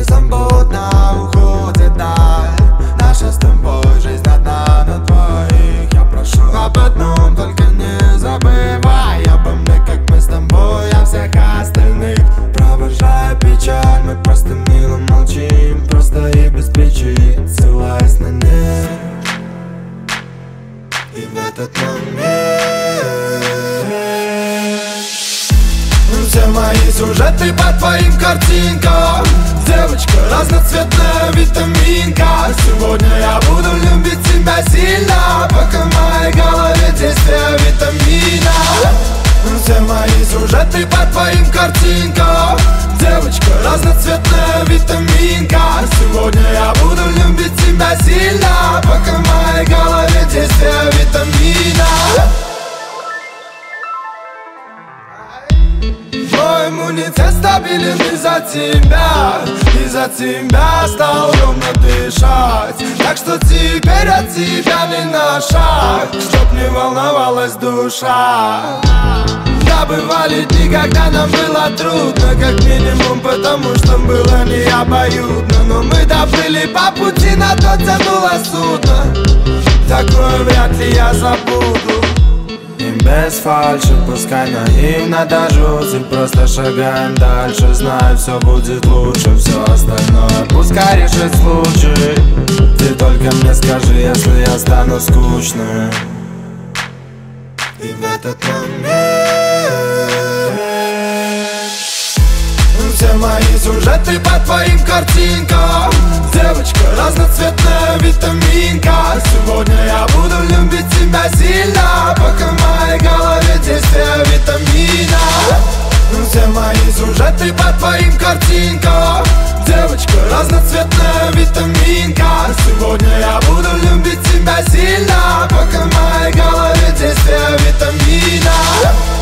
беззаботно уходит даль. Наша с тобой жизнь одна на двоих. Я прошу об одном, только не забывай обо мне, как мы с тобой о всех остальных. Провожая печаль, мы просто мило молчим, просто и без причин, ссылаясь на них. И в этот момент все мои сюжеты по твоим картинкам. Девочка разноцветная витаминка. Сегодня я буду любить тебя сильно, пока в моей голове действие витамина. Все мои сюжеты по твоим картинкам. Девочка разноцветная витаминка. Сегодня я буду любить тебя сильно, пока в моей голове действие витамина. Мой иммунитет стабилен из-за тебя. Из-за тебя стал ровно дышать. Так что теперь от тебя не на шаг, чтоб не волновалась душа. Да, бывали дни, когда нам было трудно, как минимум потому, что было не обоюдно. Но мы доплыли по пути, на то тянуло судно. Такое вряд ли я забуду. И без фальши, пускай наивно до жути, просто шагаем дальше, знаю, все будет лучше. Все остальное пускай решит случай. Ты только мне скажи, если я стану скучным. И в этот момент все мои сюжеты по твоим картинкам. Девочка разноцветная витаминка. Сегодня я буду любить тебя сильно, пока в моей голове действие витамина. Все мои сюжеты по твоим картинкам. Девочка разноцветная витаминка. Сегодня я буду любить тебя сильно, пока в моей голове действие витамина.